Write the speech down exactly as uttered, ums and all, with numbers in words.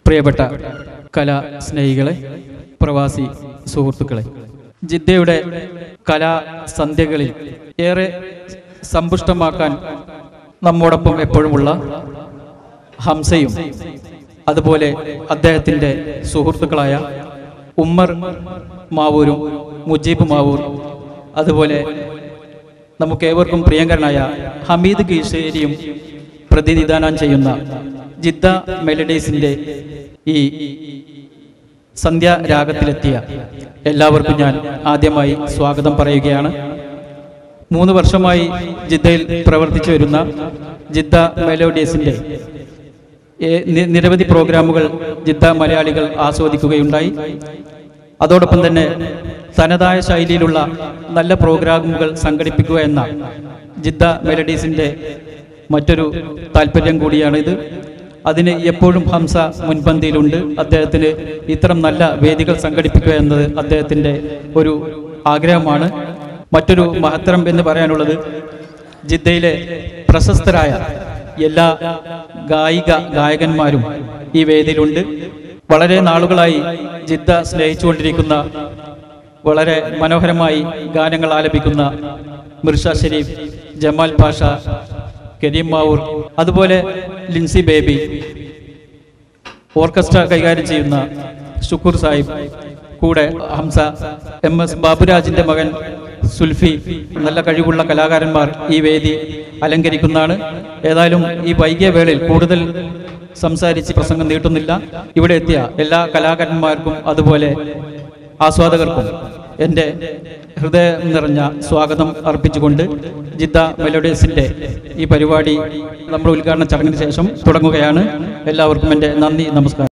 പ്രിയപ്പെട്ട കലാ സ്നേഹികളെ, പ്രവാസി സുഹൃത്തുക്കളെ, ജിദ്ദയുടെ കലാസന്ധ്യകളിൽ ഏറെ സമ്പുഷ്ടമാക്കാൻ നമ്മോടൊപ്പം എപ്പോഴുമുള്ള ഹംസയും അതുപോലെ അദ്ദേഹത്തിൻ്റെ സുഹൃത്തുക്കളായ ഉമ്മർ മാവൂരും മുജീബ് മാവൂർ, അതുപോലെ നമുക്കേവർക്കും പ്രിയങ്കരനായ ഹമീദ് കീഴ്ശേരിയും പ്രതിനിധാനം ചെയ്യുന്ന ജിദ്ദ മെലഡീസിൻ്റെ ഈ സന്ധ്യാരാഗത്തിലെത്തിയ എല്ലാവർക്കും ഞാൻ ആദ്യമായി സ്വാഗതം പറയുകയാണ്. മൂന്ന് വർഷമായി ജിദ്ദയിൽ പ്രവർത്തിച്ചു വരുന്ന ജിദ്ദ മെലോഡീസിൻ്റെ നിരവധി പ്രോഗ്രാമുകൾ ജിദ്ദ മലയാളികൾ ആസ്വദിക്കുകയുണ്ടായി. അതോടൊപ്പം തന്നെ തനതായ ശൈലിയിലുള്ള നല്ല പ്രോഗ്രാമുകൾ സംഘടിപ്പിക്കുക എന്ന ജിദ്ദ മെലഡീസിൻ്റെ മറ്റൊരു താല്പര്യം കൂടിയാണിത്. അതിന് എപ്പോഴും ഹംസ മുൻപന്തിയിലുണ്ട്. അദ്ദേഹത്തിന് ഇത്തരം നല്ല വേദികൾ സംഘടിപ്പിക്കുക എന്നത് അദ്ദേഹത്തിൻ്റെ ഒരു ആഗ്രഹമാണ്. മറ്റൊരു മഹത്തരം എന്ന് പറയാനുള്ളത്, ജിദ്ദയിലെ പ്രശസ്തരായ എല്ലാ ഗായിക ഗായകന്മാരും ഈ വേദിയിലുണ്ട്. വളരെ നാളുകളായി ജിദ്ദ സ്നേഹിച്ചുകൊണ്ടിരിക്കുന്ന, വളരെ മനോഹരമായി ഗാനങ്ങൾ ആലപിക്കുന്ന മിർഷ ഷെരീഫ്, ജമാൽ പാഷ, കരീം മാവൂർ, അതുപോലെ ലിൻസി ബേബി, ഓർക്കസ്ട്ര കൈകാര്യം ചെയ്യുന്ന ഷുക്കൂർ സാഹിബ്, കൂടെ ഹംസ, എം എസ് ബാബുരാജിൻ്റെ മകൻ സുൽഫി, നല്ല കഴിവുള്ള കലാകാരന്മാർ ഈ വേദി അലങ്കരിക്കുന്നതാണ്. ഏതായാലും ഈ വൈകിയ വേളയിൽ കൂടുതൽ സംസാരിച്ച് പ്രസംഗം നീട്ടുന്നില്ല. ഇവിടെ എത്തിയ എല്ലാ കലാകാരന്മാർക്കും അതുപോലെ ആസ്വാദകർക്കും എൻ്റെ ഹൃദയം നിറഞ്ഞ സ്വാഗതം അർപ്പിച്ചുകൊണ്ട് ജിദ്ദ മെലോഡീസിൻ്റെ ഈ പരിപാടി നമ്മുടെ ഉദ്ഘാടന ചടങ്ങിന് ശേഷം തുടങ്ങുകയാണ്. എല്ലാവർക്കും എൻ്റെ നന്ദി, നമസ്കാരം.